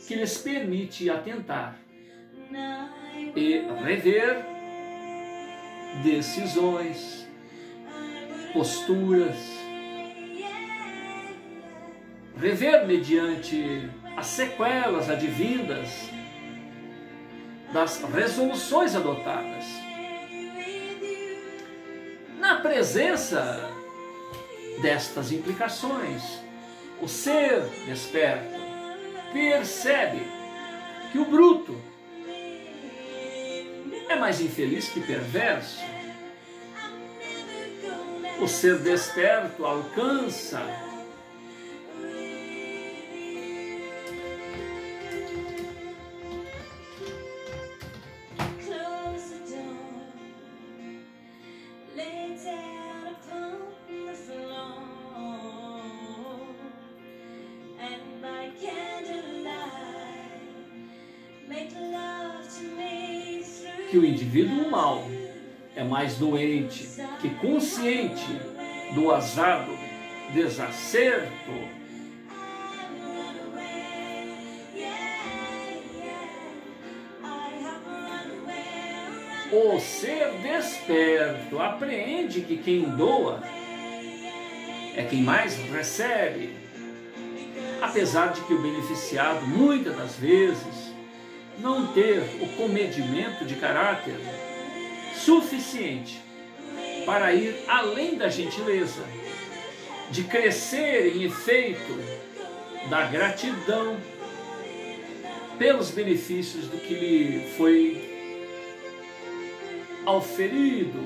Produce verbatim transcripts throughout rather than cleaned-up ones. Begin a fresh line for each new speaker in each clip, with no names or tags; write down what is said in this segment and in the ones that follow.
que lhes permite atentar e rever decisões, posturas, rever mediante as sequelas advindas das resoluções adotadas. Na presença destas implicações, o ser desperto percebe que o bruto é mais infeliz que perverso. O ser desperto alcança que o indivíduo mau é mais doente que consciente do azado desacerto. O ser desperto apreende que quem doa é quem mais recebe, apesar de que o beneficiado, muitas das vezes, não ter o comedimento de caráter suficiente para ir além da gentileza, de crescer em efeito da gratidão pelos benefícios do que lhe foi auferido.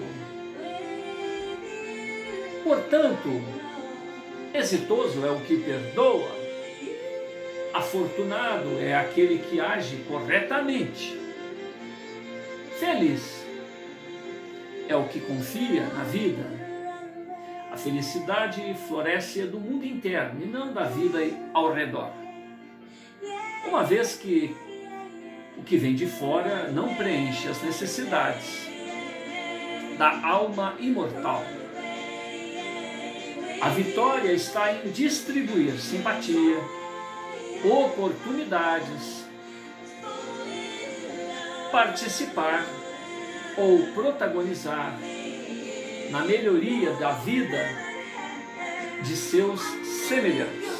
Portanto, exitoso é o que perdoa, afortunado é aquele que age corretamente, feliz é o que confia na vida. A felicidade floresce do mundo interno e não da vida ao redor, uma vez que o que vem de fora não preenche as necessidades da alma imortal. A vitória está em distribuir simpatia, oportunidades, participar ou protagonizar na melhoria da vida de seus semelhantes.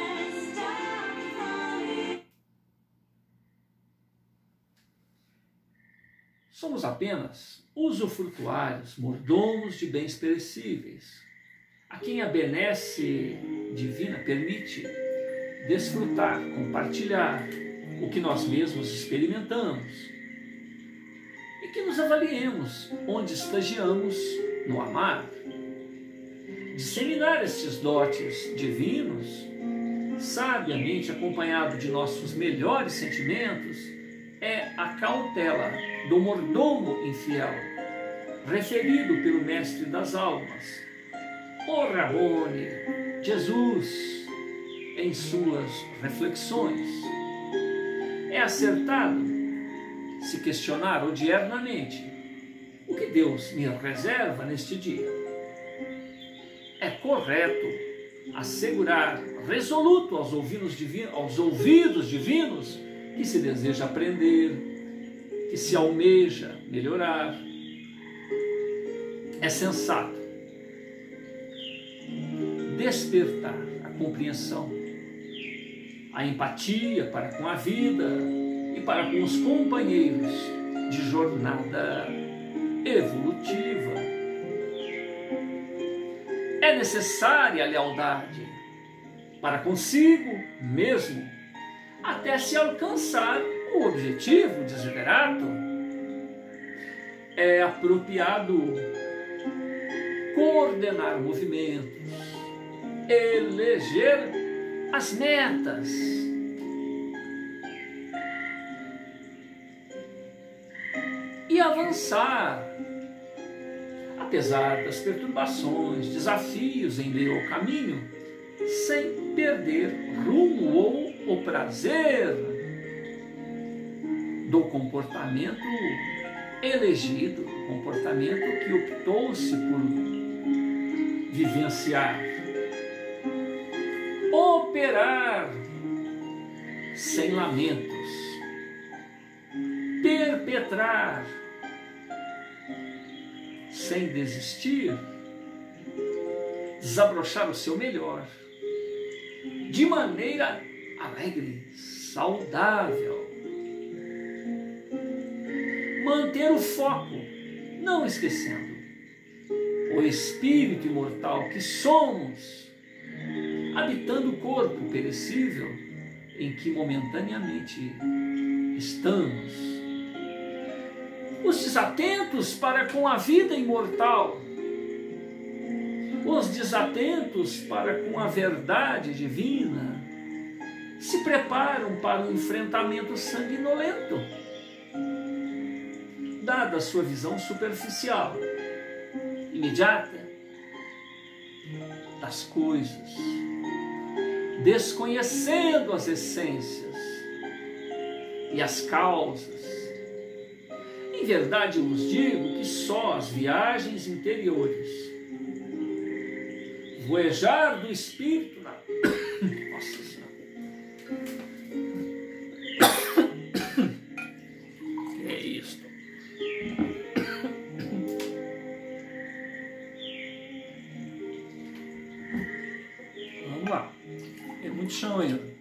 Somos apenas usufrutuários, mordomos de bens perecíveis, a quem a benesse divina permite desfrutar, compartilhar o que nós mesmos experimentamos e que nos avaliemos onde estagiamos no amar. Disseminar estes dotes divinos, sabiamente acompanhado de nossos melhores sentimentos, é a cautela do mordomo infiel, referido pelo Mestre das Almas, o Rabone, Jesus, em suas reflexões. É acertado se questionar odiernamente o que Deus me reserva neste dia. É correto assegurar resoluto aos ouvidos divinos, aos ouvidos divinos que se deseja aprender, que se almeja melhorar. É sensato despertar a compreensão, a empatia para com a vida e para com os companheiros de jornada evolutiva. É necessária a lealdade para consigo mesmo, até se alcançar o objetivo desiderato. É apropriado coordenar movimentos, eleger as metas, e avançar, apesar das perturbações, desafios em meio ao caminho, sem perder rumo ou o prazer do comportamento elegido, do comportamento que optou-se por vivenciar. Operar sem lamentos, perpetrar sem desistir, desabrochar o seu melhor, de maneira alegre, saudável. Manter o foco, não esquecendo o espírito imortal que somos, habitando o corpo perecível em que momentaneamente estamos. Os desatentos para com a vida imortal, os desatentos para com a verdade divina, se preparam para um enfrentamento sanguinolento, dada a sua visão superficial, imediata das coisas, desconhecendo as essências e as causas. Em verdade, eu vos digo que só as viagens interiores, voejar do espírito na... Nossa Senhora. Que é isto? Vamos lá. É muito chão ainda.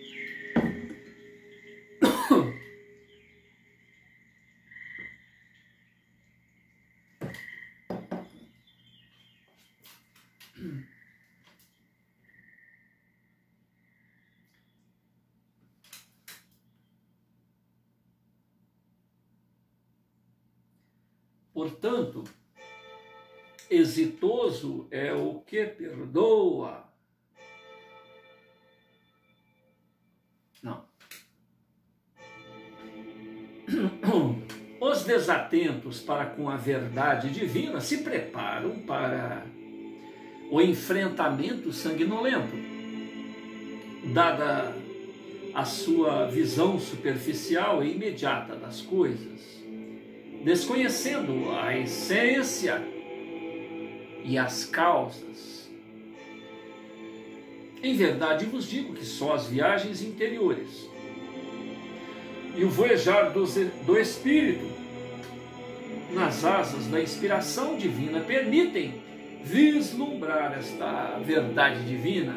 Portanto, exitoso é o que perdoa. Não. Os desatentos para com a verdade divina se preparam para o enfrentamento sanguinolento, dada a sua visão superficial e imediata das coisas, desconhecendo a essência e as causas. Em verdade vos digo que só as viagens interiores e o voejar do, do Espírito nas asas da inspiração divina permitem vislumbrar esta verdade divina.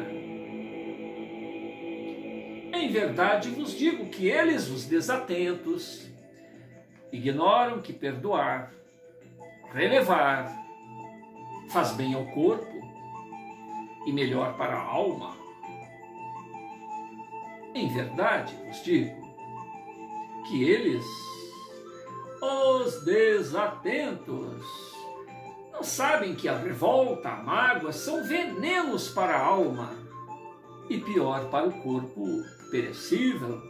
Em verdade vos digo que eles, os desatentos, ignoram que perdoar, relevar, faz bem ao corpo e melhor para a alma. Em verdade vos digo que eles, os desatentos, não sabem que a revolta, a mágoa são venenos para a alma e pior para o corpo perecível.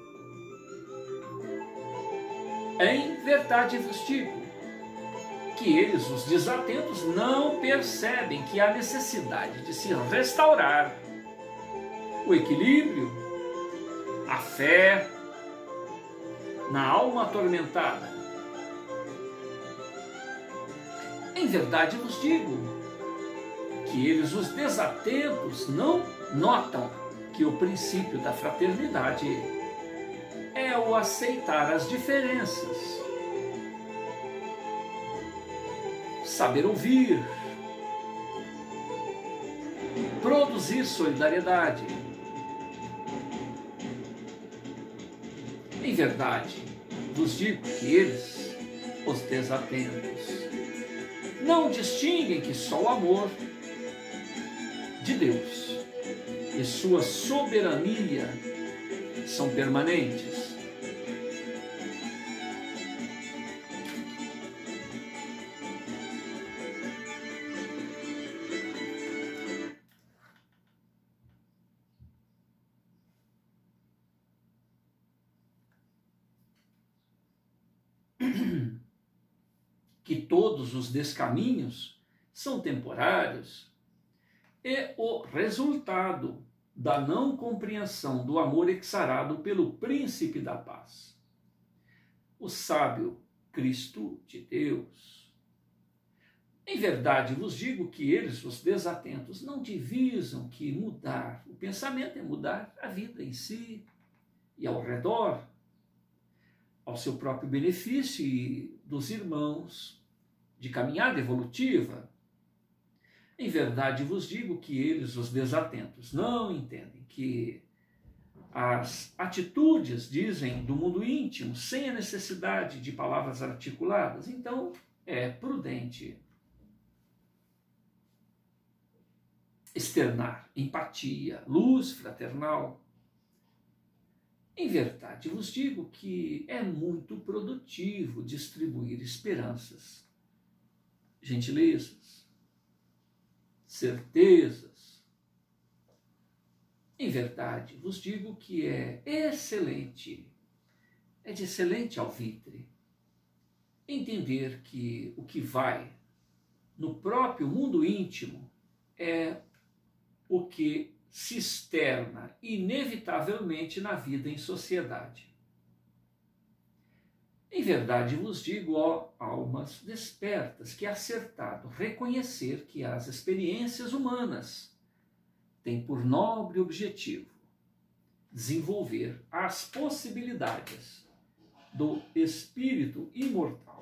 Em verdade vos digo que eles, os desatentos, não percebem que há necessidade de se restaurar o equilíbrio, a fé na alma atormentada. Em verdade vos digo que eles, os desatentos, não notam que o princípio da fraternidade é o aceitar as diferenças, saber ouvir, produzir solidariedade. Em verdade, vos digo que eles, os desatentos, não distinguem que só o amor de Deus e sua soberania são permanentes. Que todos os descaminhos são temporários e o resultado da não compreensão do amor exarado pelo príncipe da paz, o sábio Cristo de Deus. Em verdade vos digo que eles, os desatentos, não divisam que mudar o pensamento é mudar a vida em si, e ao redor, ao seu próprio benefício e dos irmãos de caminhada evolutiva. Em verdade vos digo que eles, os desatentos, não entendem que as atitudes, dizem, do mundo íntimo, sem a necessidade de palavras articuladas. Então, é prudente externar empatia, luz fraternal. Em verdade vos digo que é muito produtivo distribuir esperanças, gentilezas, certezas. Em verdade vos digo que é excelente, é de excelente alvitre entender que o que vai no próprio mundo íntimo é o que se externa inevitavelmente na vida em sociedade. Em verdade vos digo, ó almas despertas, que é acertado reconhecer que as experiências humanas têm por nobre objetivo desenvolver as possibilidades do espírito imortal.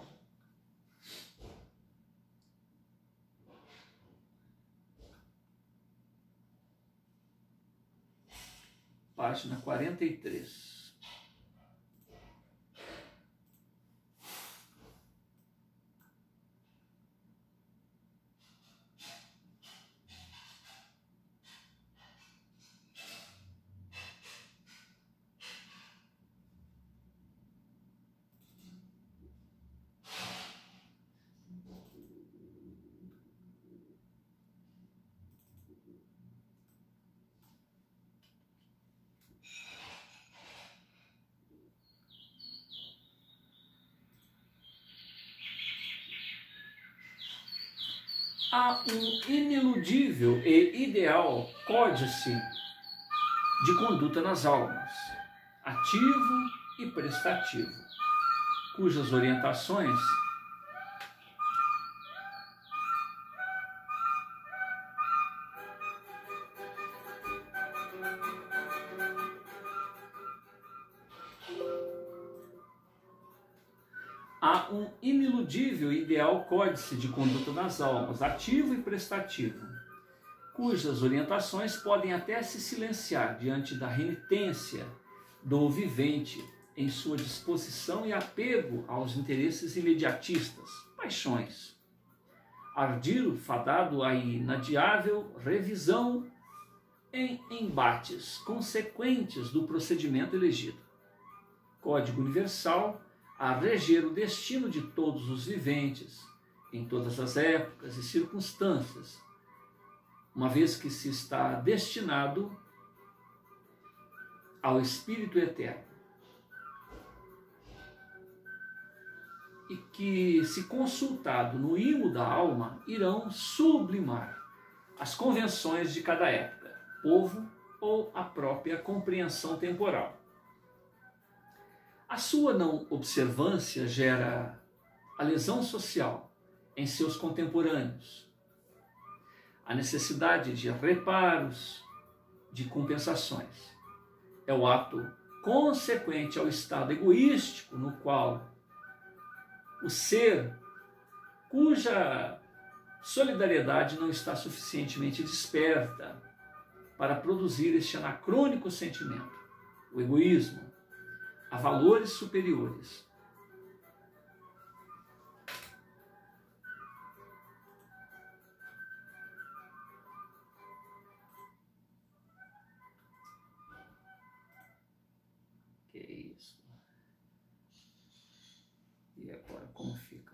Página quarenta e três. Há um ineludível e ideal códice de conduta nas almas, ativo e prestativo, cujas orientações Há um iniludível e ideal códice de conduta nas almas, ativo e prestativo, cujas orientações podem até se silenciar diante da renitência do vivente em sua disposição e apego aos interesses imediatistas, paixões. Ardil fadado à inadiável revisão em embates consequentes do procedimento elegido. Código universal a reger o destino de todos os viventes, em todas as épocas e circunstâncias, uma vez que se está destinado ao Espírito Eterno, e que, se consultado no imo da alma, irão sublimar as convenções de cada época, povo ou a própria compreensão temporal. A sua não observância gera a lesão social em seus contemporâneos, a necessidade de reparos, de compensações. É o ato consequente ao estado egoístico no qual o ser, cuja solidariedade não está suficientemente desperta para produzir este anacrônico sentimento, o egoísmo, a valores superiores. Que isso? E agora como fica?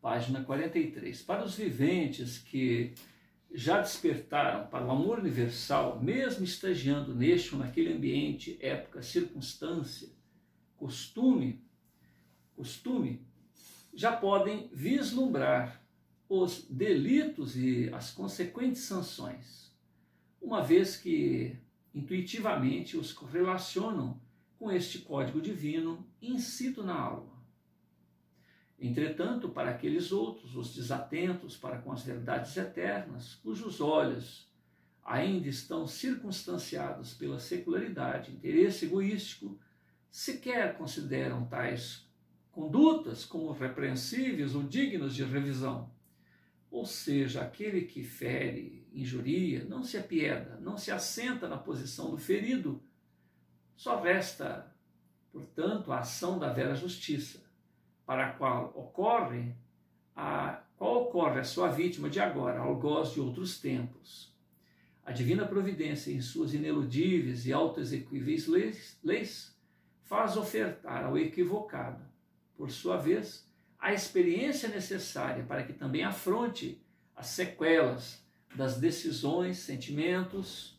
Página quarenta e três. Para os viventes que já despertaram para o amor universal, mesmo estagiando neste ou naquele ambiente, época, circunstância, costume, costume, já podem vislumbrar os delitos e as consequentes sanções, uma vez que intuitivamente os relacionam com este código divino insito na alma. Entretanto, para aqueles outros, os desatentos para com as verdades eternas, cujos olhos ainda estão circunstanciados pela secularidade, interesse egoístico, sequer consideram tais condutas como repreensíveis ou dignas de revisão. Ou seja, aquele que fere, injuria, não se apieda, não se assenta na posição do ferido. Só resta, portanto, a ação da vera justiça, para a qual ocorre a qual ocorre a sua vítima de agora, algoz de outros tempos. A divina providência, em suas ineludíveis e autoexecuíveis leis, leis, faz ofertar ao equivocado, por sua vez, a experiência necessária para que também afronte as sequelas das decisões, sentimentos,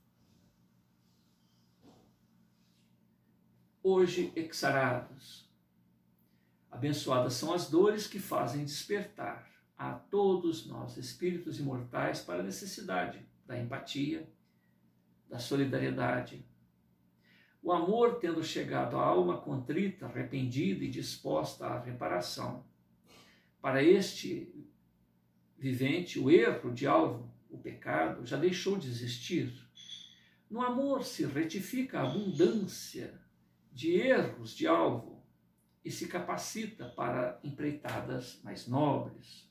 hoje exarados. Abençoadas são as dores que fazem despertar a todos nós, espíritos imortais, para a necessidade da empatia, da solidariedade. O amor tendo chegado à alma contrita, arrependida e disposta à reparação. Para este vivente, o erro de alvo, o pecado, já deixou de existir. No amor se retifica a abundância de erros de alvo e se capacita para empreitadas mais nobres.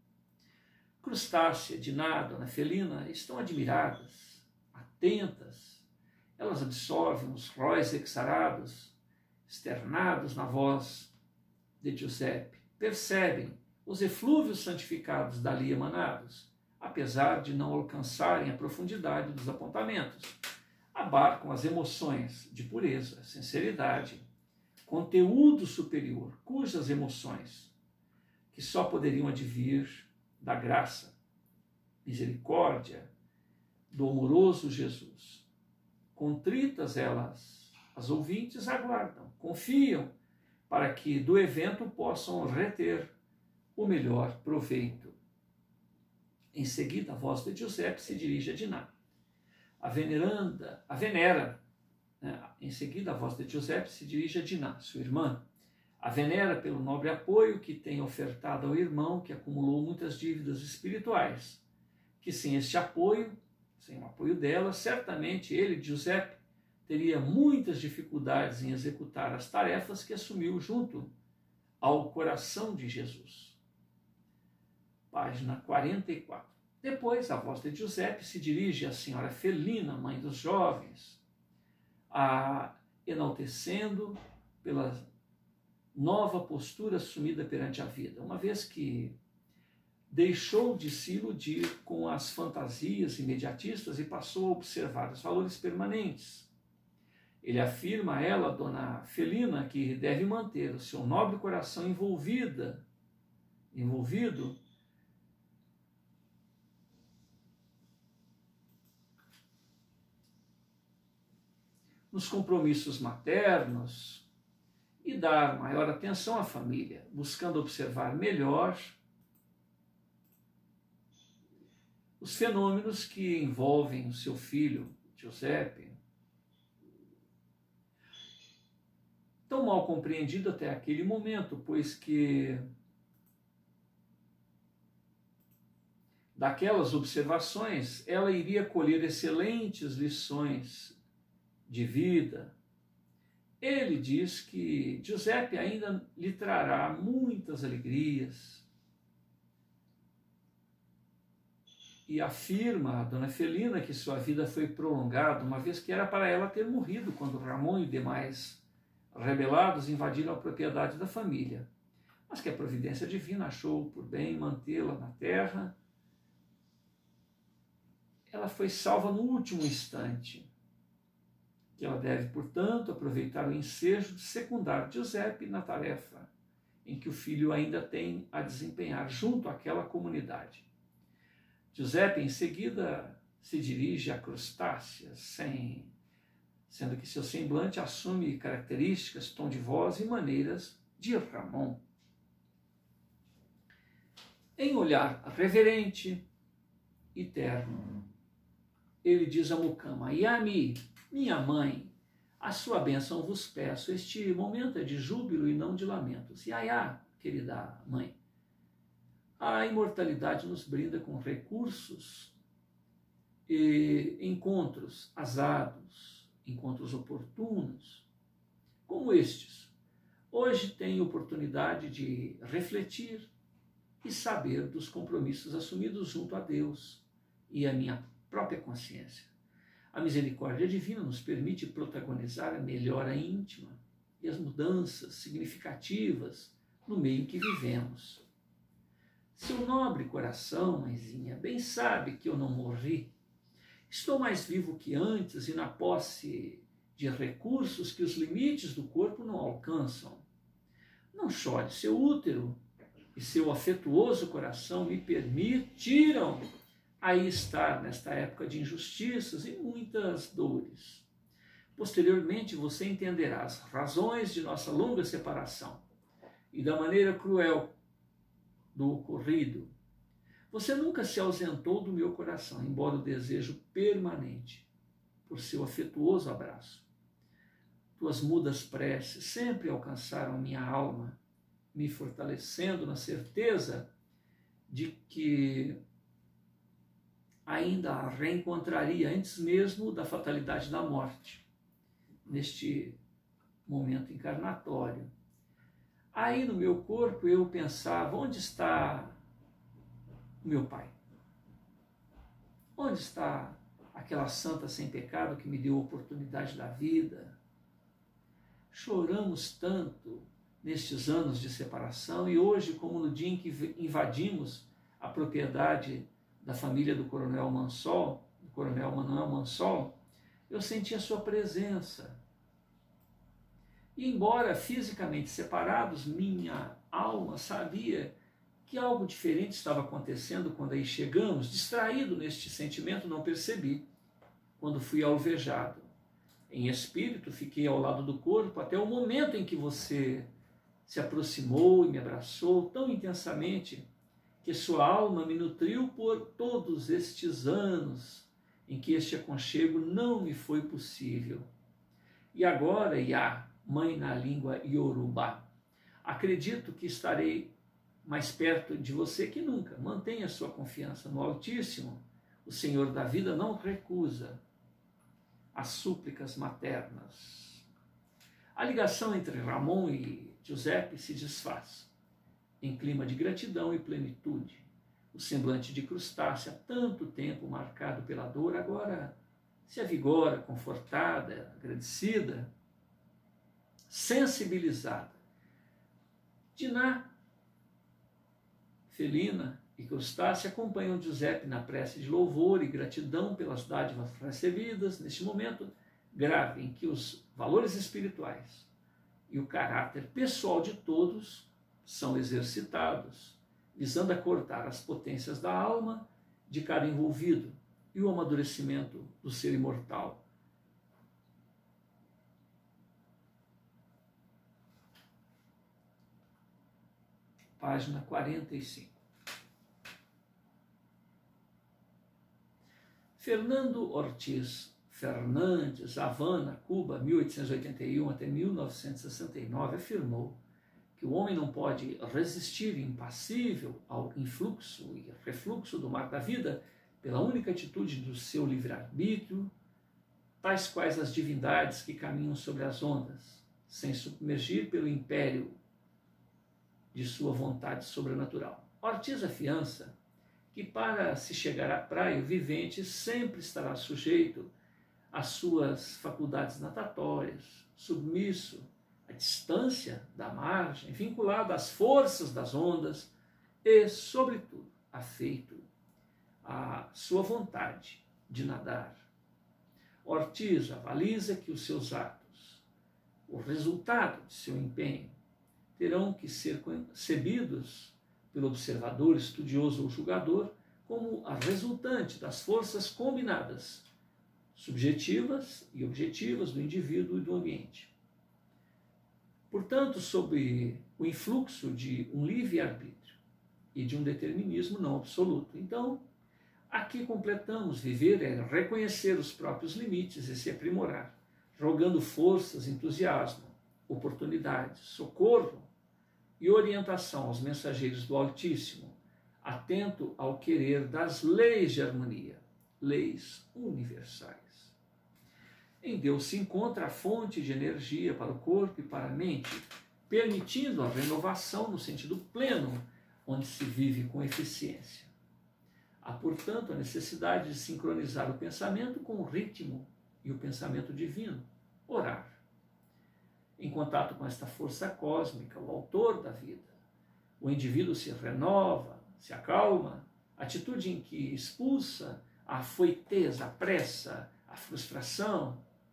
Crustácea, Diná, Dona Felina estão admiradas, atentas. Elas absorvem os róis exarados, externados na voz de Giuseppe. Percebem os eflúvios santificados dali emanados, apesar de não alcançarem a profundidade dos apontamentos. Abarcam as emoções de pureza, sinceridade, conteúdo superior, cujas emoções, que só poderiam advir da graça, misericórdia do amoroso Jesus. Contritas elas, as ouvintes aguardam, confiam, para que do evento possam reter o melhor proveito. Em seguida, a voz de Giuseppe se dirige a Diná. A veneranda, a venera, né? Em seguida, a voz de Giuseppe se dirige a Diná, sua irmã. A venera pelo nobre apoio que tem ofertado ao irmão que acumulou muitas dívidas espirituais, que sem este apoio, sem o apoio dela, certamente ele, Giuseppe, teria muitas dificuldades em executar as tarefas que assumiu junto ao coração de Jesus. Página quarenta e quatro. Depois, a voz de Giuseppe se dirige à senhora Felina, mãe dos jovens, a enaltecendo pela nova postura assumida perante a vida, uma vez que deixou de se iludir com as fantasias imediatistas e passou a observar os valores permanentes. Ele afirma a ela, Dona Felina, que deve manter o seu nobre coração envolvida, envolvido nos compromissos maternos e dar maior atenção à família, buscando observar melhor os fenômenos que envolvem o seu filho, Giuseppe, tão mal compreendido até aquele momento, pois que daquelas observações ela iria colher excelentes lições de vida. Ele diz que Giuseppe ainda lhe trará muitas alegrias e afirma a Dona Felina que sua vida foi prolongada, uma vez que era para ela ter morrido quando Ramon e demais rebelados invadiram a propriedade da família, mas que a providência divina achou por bem mantê-la na terra. Ela foi salva no último instante, que ela deve, portanto, aproveitar o ensejo de secundar Giuseppe na tarefa em que o filho ainda tem a desempenhar junto àquela comunidade. Giuseppe, em seguida, se dirige a Crustácea, sem, sendo que seu semblante assume características, tom de voz e maneiras de Ramon. Em olhar reverente e terno, ele diz a Mucama: Yami, minha mãe, a sua bênção vos peço. Este momento é de júbilo e não de lamentos. Yaya, querida mãe, a imortalidade nos brinda com recursos e encontros azados, encontros oportunos, como estes. Hoje tenho oportunidade de refletir e saber dos compromissos assumidos junto a Deus e a minha própria consciência. A misericórdia divina nos permite protagonizar a melhora íntima e as mudanças significativas no meio em que vivemos. Seu nobre coração, mãezinha, bem sabe que eu não morri. Estou mais vivo que antes e na posse de recursos que os limites do corpo não alcançam. Não chore, seu útero e seu afetuoso coração me permitiram aí estar nesta época de injustiças e muitas dores. Posteriormente você entenderá as razões de nossa longa separação e da maneira cruel do ocorrido. Você nunca se ausentou do meu coração, embora o desejo permanente por seu afetuoso abraço. Tuas mudas preces sempre alcançaram minha alma, me fortalecendo na certeza de que ainda a reencontraria antes mesmo da fatalidade da morte, neste momento encarnatório. Aí no meu corpo eu pensava: onde está o meu pai? Onde está aquela santa sem pecado que me deu a oportunidade da vida? Choramos tanto nestes anos de separação e hoje, como no dia em que invadimos a propriedade da família do Coronel Mansol, do Coronel Manuel Mansol, eu senti a sua presença. E embora fisicamente separados, minha alma sabia que algo diferente estava acontecendo quando aí chegamos. Distraído neste sentimento, não percebi quando fui alvejado. Em espírito, fiquei ao lado do corpo até o momento em que você se aproximou e me abraçou tão intensamente que sua alma me nutriu por todos estes anos em que este aconchego não me foi possível. E agora, Iá, mãe na língua Yorubá, acredito que estarei mais perto de você que nunca. Mantenha sua confiança no Altíssimo. O Senhor da vida não recusa as súplicas maternas. A ligação entre Ramon e Giuseppe se desfaz em clima de gratidão e plenitude. O semblante de Crustácea, tanto tempo marcado pela dor, agora se avigora, confortada, agradecida, sensibilizada. Diná, Felina e Crustácea acompanham Giuseppe na prece de louvor e gratidão pelas dádivas recebidas neste momento grave em que os valores espirituais e o caráter pessoal de todos são exercitados, visando acordar as potências da alma de cada envolvido e o amadurecimento do ser imortal. Página quarenta e cinco. Fernando Ortiz Fernandes, Havana, Cuba, mil oitocentos e oitenta e um até mil novecentos e sessenta e nove, afirmou que o homem não pode resistir impassível ao influxo e refluxo do mar da vida pela única atitude do seu livre-arbítrio, tais quais as divindades que caminham sobre as ondas, sem submergir pelo império de sua vontade sobrenatural. Ortiz afiança que para se chegar à praia, o vivente sempre estará sujeito às suas faculdades natatórias, submisso à distância da margem, vinculado às forças das ondas e, sobretudo, afeito à sua vontade de nadar. Ortiz avaliza que os seus atos, o resultado de seu empenho, terão que ser concebidos pelo observador, estudioso ou julgador como a resultante das forças combinadas, subjetivas e objetivas do indivíduo e do ambiente. Portanto, sob o influxo de um livre-arbítrio e de um determinismo não absoluto. Então, aqui completamos: viver é reconhecer os próprios limites e se aprimorar, jogando forças, entusiasmo, oportunidades, socorro e orientação aos mensageiros do Altíssimo, atento ao querer das leis de harmonia, leis universais. Em Deus se encontra a fonte de energia para o corpo e para a mente, permitindo a renovação no sentido pleno, onde se vive com eficiência. Há, portanto, a necessidade de sincronizar o pensamento com o ritmo e o pensamento divino, orar. Em contato com esta força cósmica, o autor da vida, o indivíduo se renova, se acalma, atitude em que expulsa a afoiteza, a pressa, a frustração.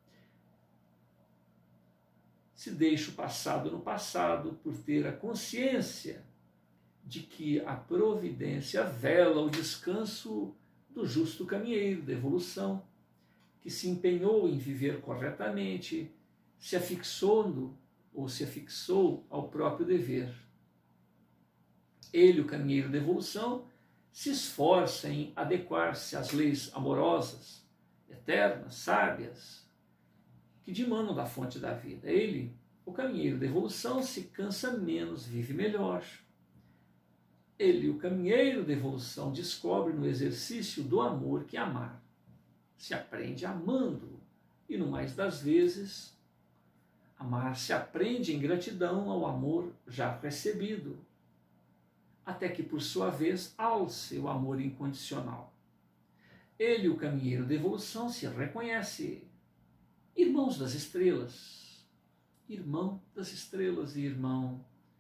Se deixa o passado no passado por ter a consciência de que a providência vela o descanso do justo caminheiro da evolução, que se empenhou em viver corretamente, se afixando ou se afixou ao próprio dever. Ele, o caminheiro da evolução, se esforça em adequar-se às leis amorosas, eternas, sábias, que dimanam da fonte da vida. Ele, o caminheiro da evolução, se cansa menos, vive melhor. Ele, o caminheiro da evolução, descobre no exercício do amor que amar. Se aprende amando e, no mais das vezes, amar se aprende em gratidão ao amor já recebido, até que, por sua vez, alce o amor incondicional. Ele, o caminheiro da evolução, se reconhece irmãos das estrelas, irmão das estrelas e irmão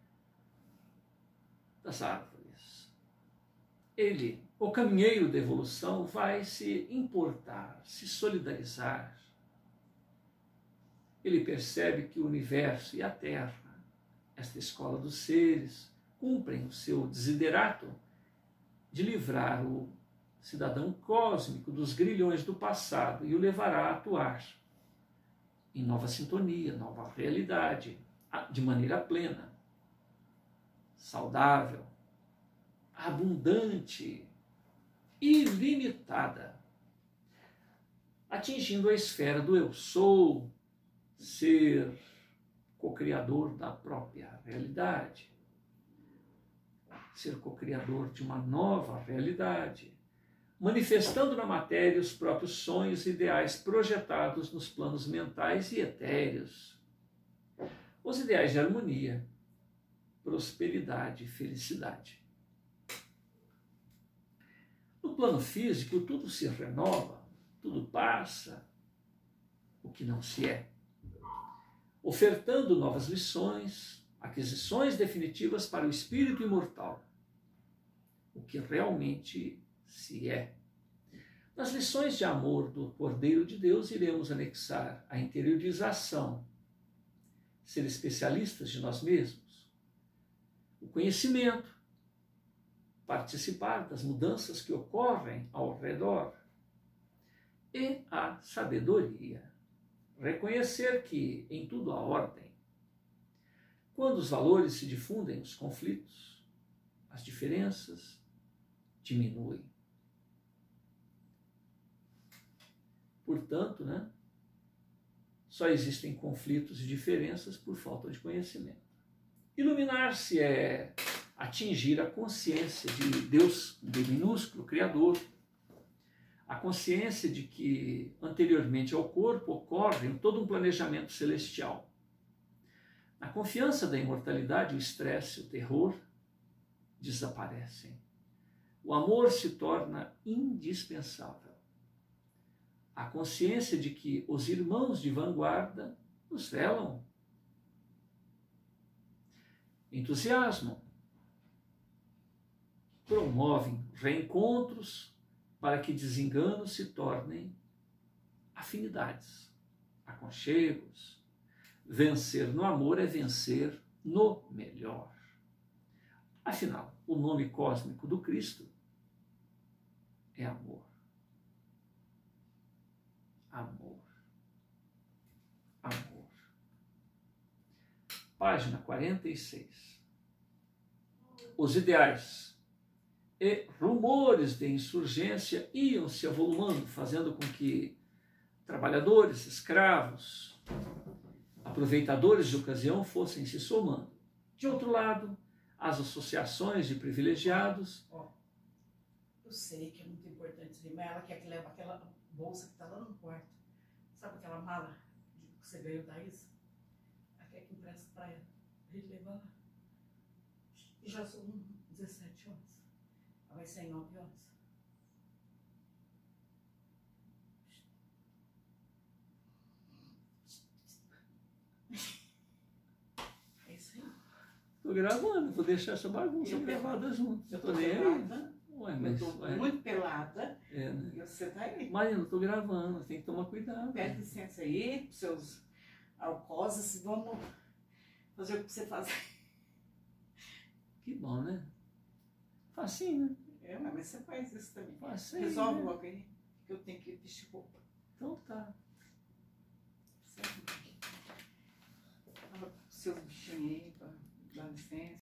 das árvores. Ele, o caminheiro da evolução, vai se importar, se solidarizar. Ele percebe que o universo e a Terra, esta escola dos seres, cumprem o seu desiderato de livrar o cidadão cósmico dos grilhões do passado e o levará a atuar em nova sintonia, nova realidade, de maneira plena, saudável, abundante, ilimitada, atingindo a esfera do eu sou, ser co-criador da própria realidade, ser co-criador de uma nova realidade, manifestando na matéria os próprios sonhos e ideais projetados nos planos mentais e etéreos, os ideais de harmonia, prosperidade e felicidade. No plano físico, tudo se renova, tudo passa, o que não se é, ofertando novas lições, aquisições definitivas para o espírito imortal, o que realmente se é. Nas lições de amor do Cordeiro de Deus, iremos anexar a interiorização, ser especialistas de nós mesmos, o conhecimento, participar das mudanças que ocorrem ao redor, e a sabedoria, reconhecer que em tudo há ordem. Quando os valores se difundem, os conflitos, as diferenças diminuem. Portanto, né, só existem conflitos e diferenças por falta de conhecimento. Iluminar-se é atingir a consciência de Deus, de minúsculo, Criador, a consciência de que anteriormente ao corpo ocorre todo um planejamento celestial. Na confiança da imortalidade, o estresse, o terror desaparecem. O amor se torna indispensável. A consciência de que os irmãos de vanguarda nos velam. Entusiasmo. Promovem reencontros para que desenganos se tornem afinidades, aconchegos. Vencer no amor é vencer no melhor. Afinal, o nome cósmico do Cristo é amor. Amor. Amor. Página quarenta e seis. Os ideais e rumores de insurgência iam se avolumando, fazendo com que trabalhadores, escravos, aproveitadores de ocasião fossem se somando. De outro lado, as associações de privilegiados...
Ó, eu sei que é muito importante isso, mas ela quer que leva aquela bolsa que está lá no quarto. Sabe aquela mala que você ganhou da Isa? Ela quer que empresta para ela. A gente leva lá. E já são dezessete horas. Ela vai sair nove horas. É isso aí.
Tô gravando, vou deixar essa bagunça gravada junto.
Eu tô
nem aí.
pelada.
Ué,
Eu
mas,
tô
ué,
muito pelada.
é, né?
E você tá aí.
Marina, eu tô gravando, tem que tomar cuidado.
Pede licença aí, pros seus alcozes, vamos fazer o que você faz.
Que bom, né? Facinho, né?
É, mas você faz isso também.
Facinho,
Resolve
né?
logo aí, que eu tenho que vestir roupa.
Então tá.
Certo? Fala pros seus bichinhos aí, pra dar licença.